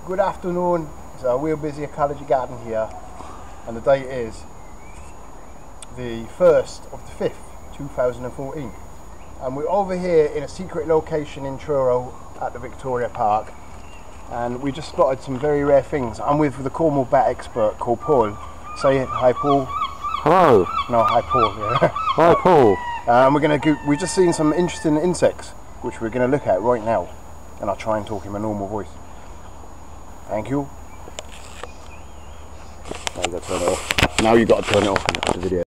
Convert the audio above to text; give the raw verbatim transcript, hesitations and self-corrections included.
Good afternoon. So we're busy ecology garden here, and the date is the first of the fifth, two thousand fourteen, and we're over here in a secret location in Truro at the Victoria Park, and we just spotted some very rare things. I'm with the Cornwall bat expert called Paul. Say hi, Paul. Hello. No, hi, Paul. Yeah. Hi, Paul. Um, we're gonna go, we've just seen some interesting insects which we're going to look at right now, and I'll try and talk in my normal voice. Thank you. Now you got to turn it off. Now you got to turn it off and the video.